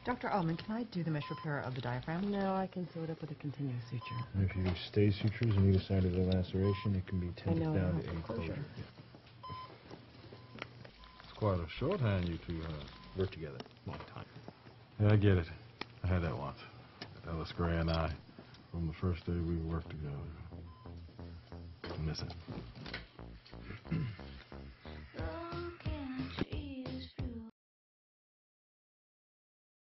Dr. Owen, can I do the mesh repair of the diaphragm? No, I can sew it up with a continuous suture. And if you use stay sutures on either side of the laceration, it can be tended down to 8 closure. It's quite a shorthand you two have. Work together. Long time. Yeah, I get it. I had that once. Ellis Gray and I, from the first day we worked together. I miss it.